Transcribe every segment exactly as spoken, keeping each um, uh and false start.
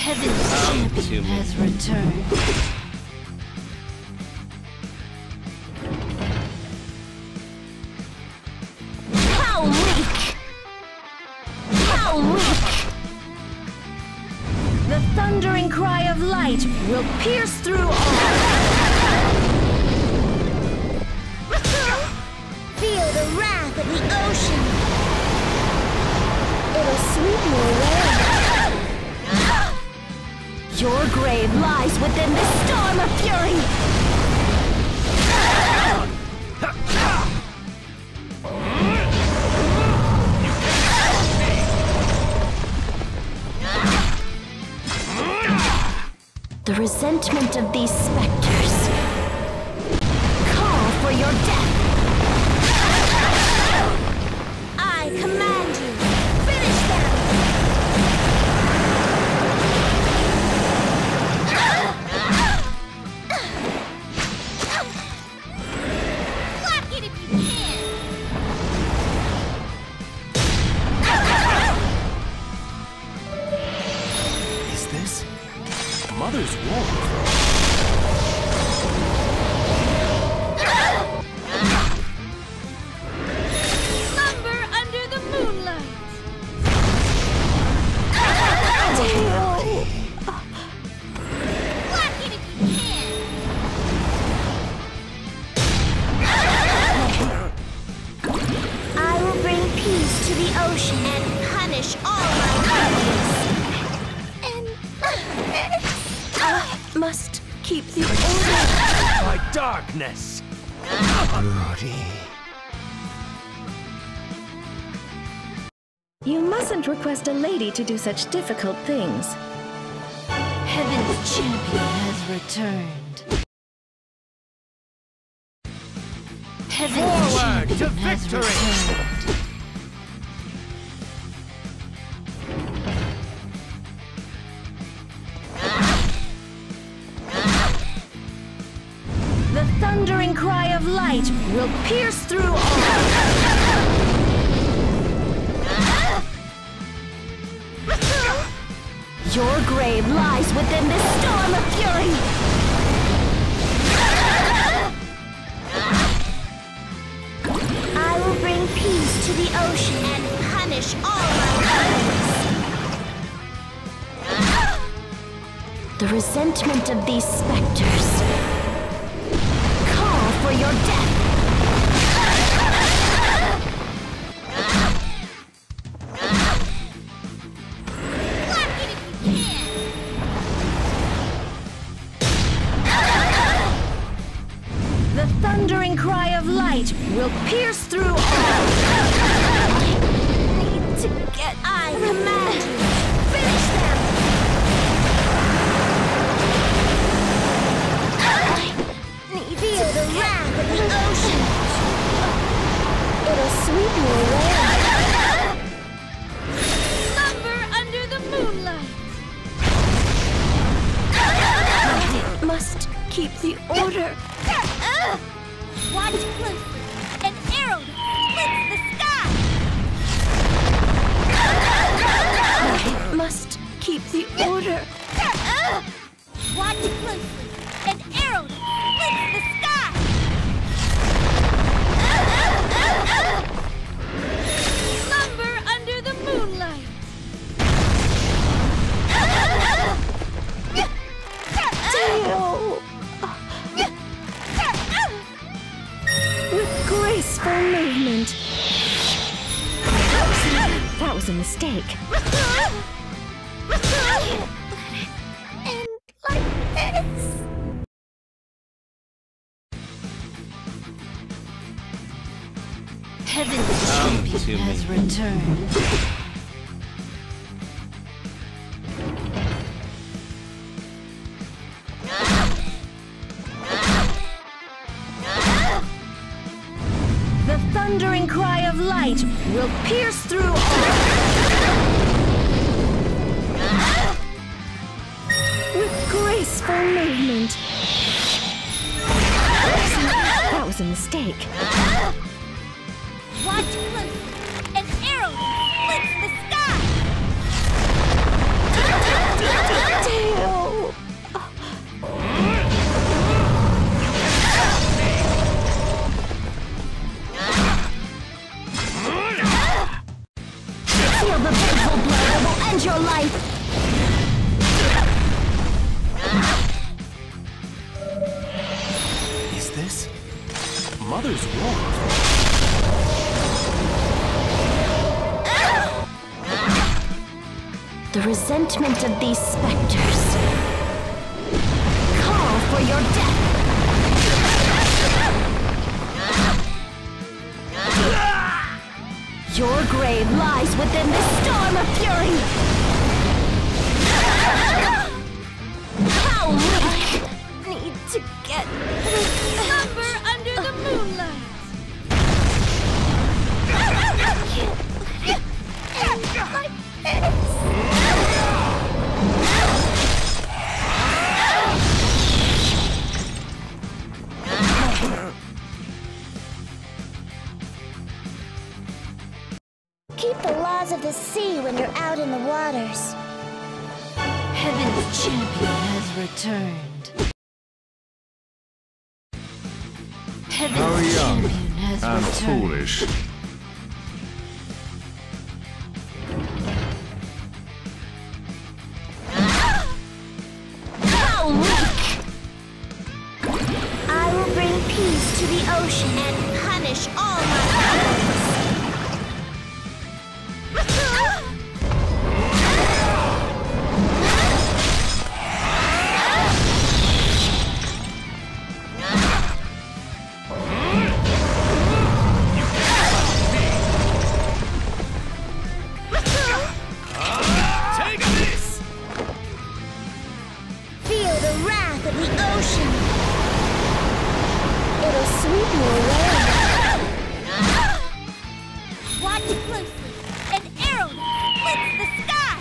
Heaven's champion has returned. How weak! How weak! The thundering cry of light will pierce through all. Feel the wrath of the ocean. It'll sweep you away. Your grave lies within this storm of fury! The resentment of these specters call for your death! I command you, finish them! Block it if you can! Is this Mother's Wolf? Ocean and punish all my enemies. And I must keep the order. My darkness. Rudy. You mustn't request a lady to do such difficult things. Heaven's champion has returned. Heaven's Forward to champion has victory! returned. The thundering cry of light will pierce through all. Your grave lies within this storm of fury! I will bring peace to the ocean and punish all my enemies. The resentment of these specters call for your death! The thundering cry of light will pierce through all. I need to get... I command you, finish them! Feel the wrath of the ocean. It'll sweep you away. Slumber under the moonlight. I must keep the order. Watch closely. An arrow splits the sky. I must keep the order. Watch closely. An arrow splits the sky. Slumber under the moonlight. Tail! With graceful movement. That was a mistake. And like this. Heaven's champion has returned. The thundering cry of light will pierce through all. With graceful movement. That was a mistake. Watch closely. An arrow splits the sky. your life! Is this Mother's warmth? The resentment of these specters call for your death! Your grave lies within this storm of fury! How weak! I need to get Slumber under the moonlight. Keep the laws of the sea when you're out in the waters. Heaven's champion has returned. Heaven's How young champion has and returned. foolish. How weak! I will bring peace to the ocean and punish all my enemies. Take this! Feel the wrath of the ocean. It'll sweep you away. Watch closely. An arrow splits the sky.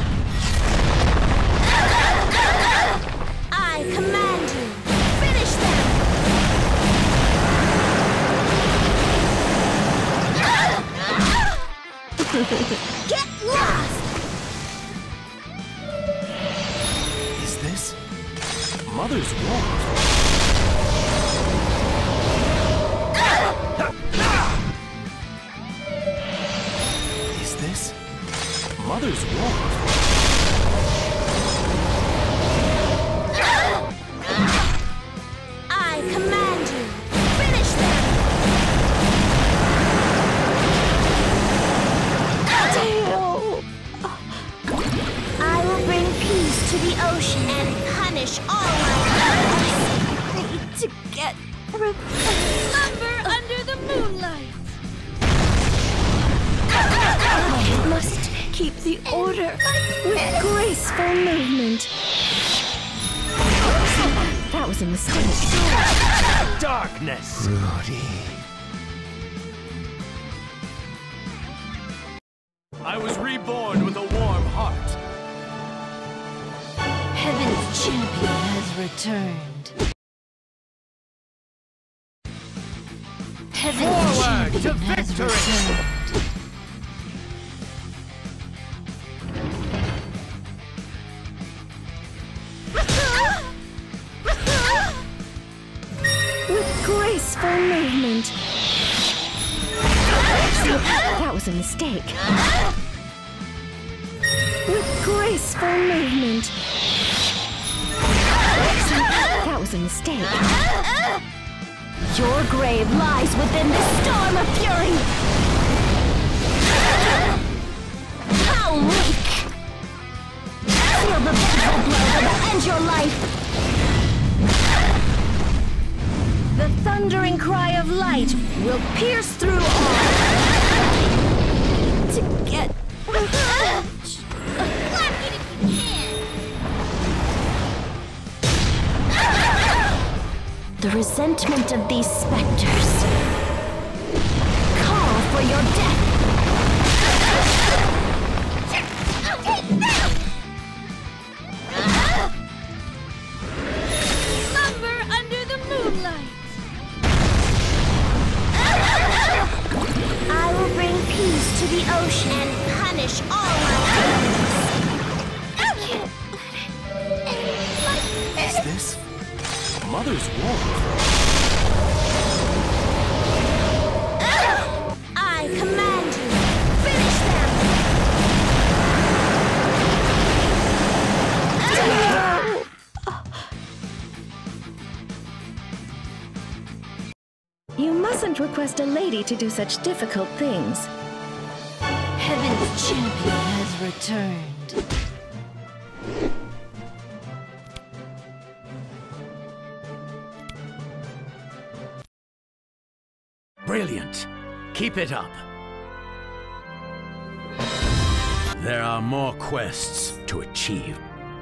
I command you. Finish them. Get lost. Is this Mother's warmth? Is this Mother's warmth? I command you. Finish them. I will bring peace to the ocean and punish all my enemies. I need to get revenge. Slumber under the moonlight. I must keep the order with graceful movement. That was a mistake. Darkness! Rudy. I was reborn with a warm heart. Heaven's champion has returned. Heaven's Forward to champion has victory! returned. With graceful movement. That was a mistake. With graceful movement. That was a mistake. Your grave lies within this storm of fury. How weak! Feel the vengeful blow that will end your life. The thundering cry of light will pierce through all. To get revenge. Block it if you can. The resentment of these specters call for your death. Slumber under the moonlight. I will bring peace to the ocean and punish all my enemies. Is this Mother's warmth? I command you. Finish them. can't request a lady to do such difficult things. Heaven's champion has returned. Brilliant. Keep it up. There are more quests to achieve.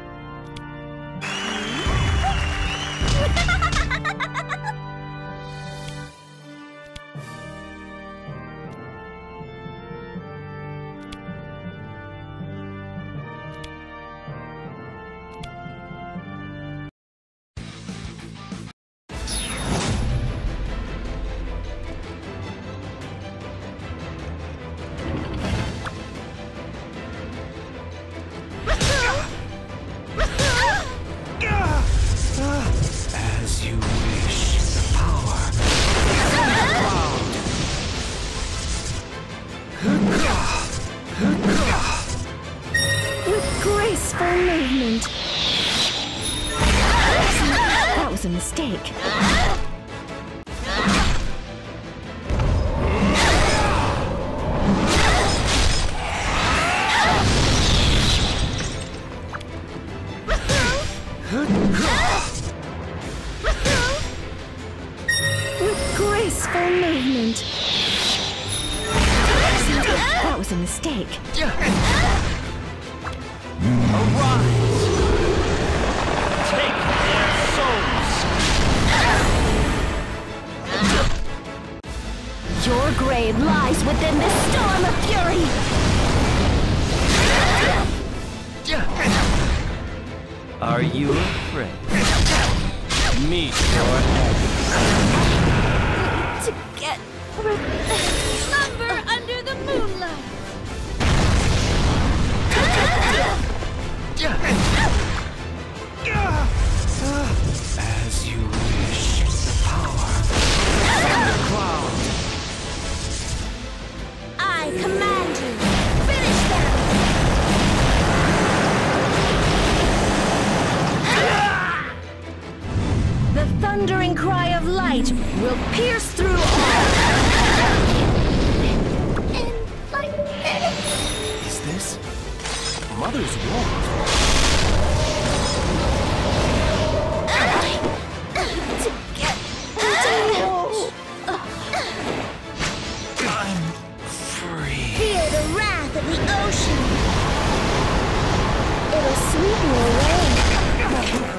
As you wish, the power. With graceful movement. That was a mistake. With graceful movement. That was a mistake. Arise! Take their souls! Your grave lies within this storm of fury! Are you afraid? Meet your end. To get slumber under the moonlight! As you wish, the power. Thundercloud. I command you! Finish them! The thundering cry of light will pierce through all. Is this Mother's warmth? I'm free. Fear the wrath of the ocean! It'll sweep you away.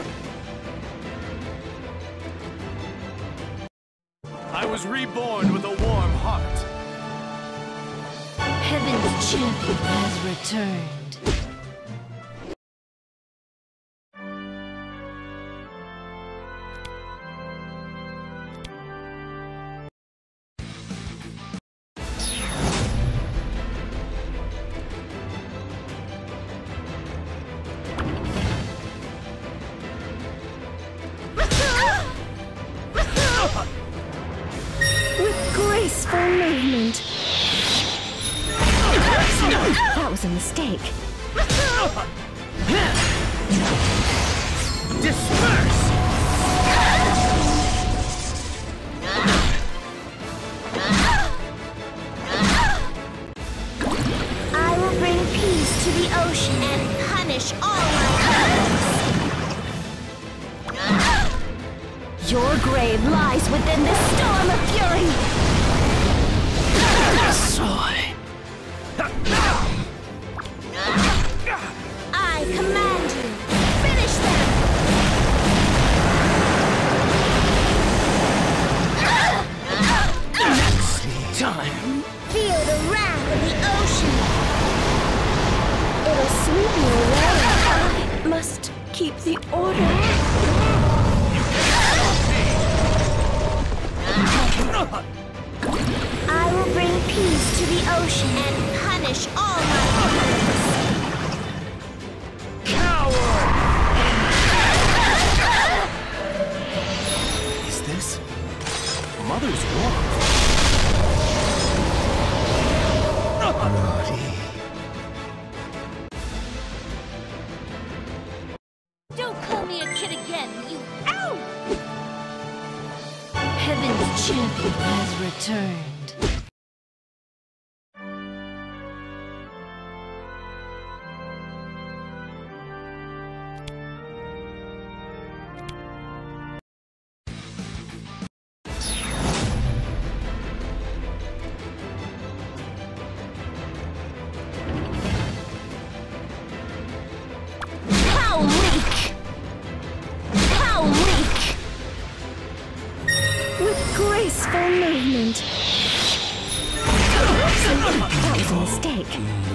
I was reborn with a warm heart. Heaven's champion has returned. With graceful movement. That was a mistake. Disperse! I will bring peace to the ocean and punish all my enemies. Your grave lies within this storm of fury! Soy. I command you! Finish them! Next time. Feel the wrath of the ocean! It'll sweep you away. I must keep the order. I will bring peace to the ocean and punish all my enemies. Coward! Is this Mother's warmth? Naughty. Don't call me a kid again, you... Ow! Heaven's Heaven's champion has returned. How weak! How weak! With graceful movement. That was a mistake.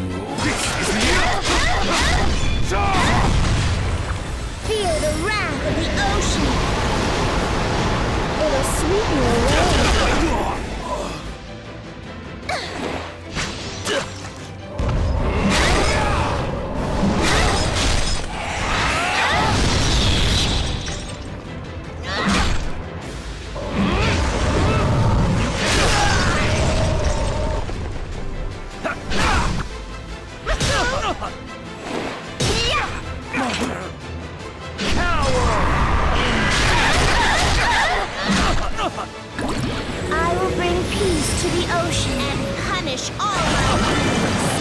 Feel the wrath of the ocean. It'll sweep you away. I will bring peace to the ocean and punish all my enemies.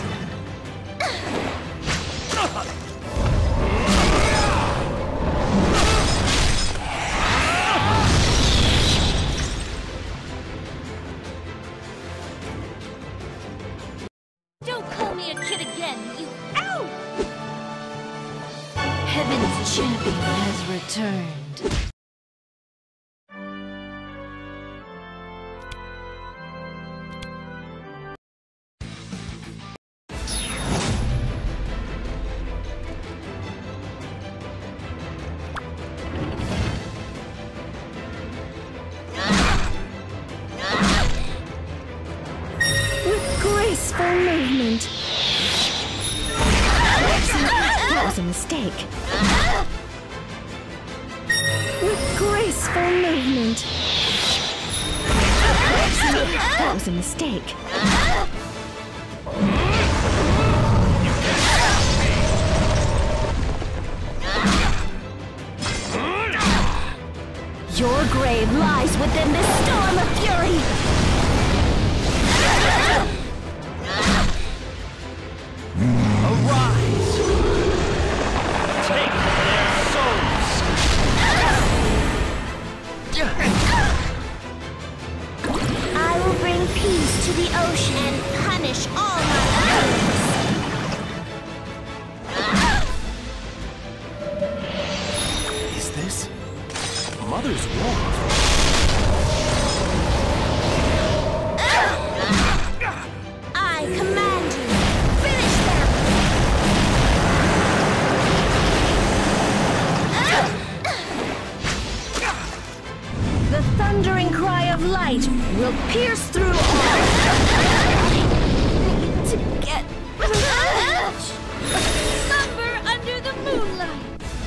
Don't call me a kid again, you ow! Heaven's champion has returned. With graceful movement. That was a mistake. With graceful movement. That was a mistake. Your grave lies within this storm of fury! Arise! Take their souls! I will bring peace to the ocean and punish all my enemies. Is this Mother's wand? I command you, finish them! The thundering cry of light will pierce through all. To get Slumber under the moonlight.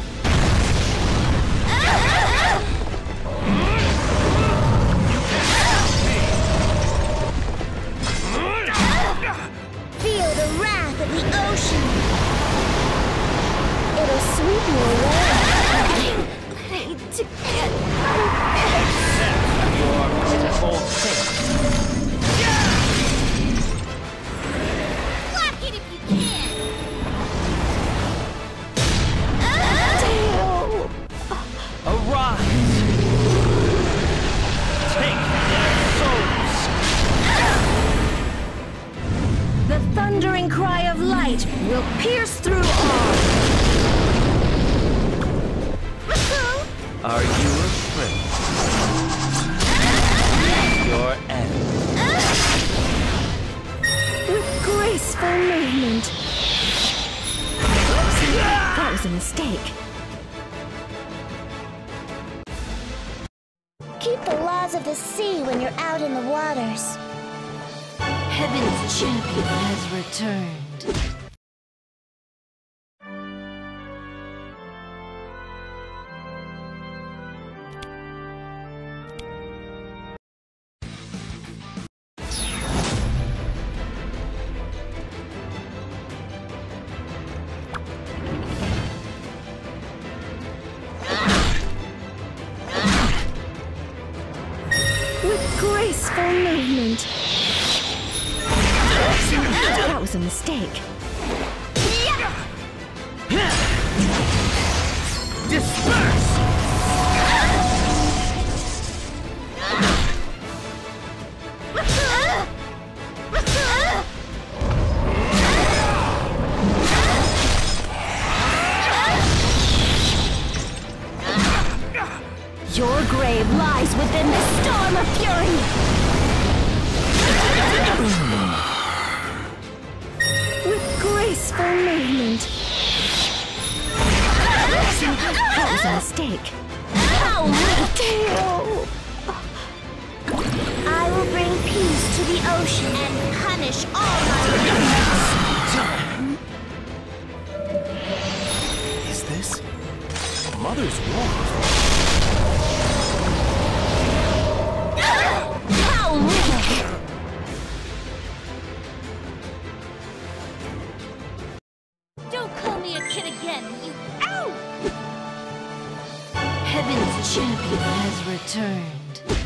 feel the wrath of the ocean. It'll sweep you away. To get Accept your pitiful fate. block it if you can. Arise! Take their souls! The thundering cry of light will pierce through all. Are you afraid? Your end. With graceful movement. That was a mistake. Keep the laws of the sea when you're out in the waters. Heaven's champion has returned. graceful movement. That was a mistake. Disperse! Your grave lies within this storm of fury! With graceful movement. That was a mistake. How weak! I will bring peace to the ocean and punish all my enemies. Is this Mother's wand? How weak! Don't call me a kid again, you... Ow! Heaven's champion has returned.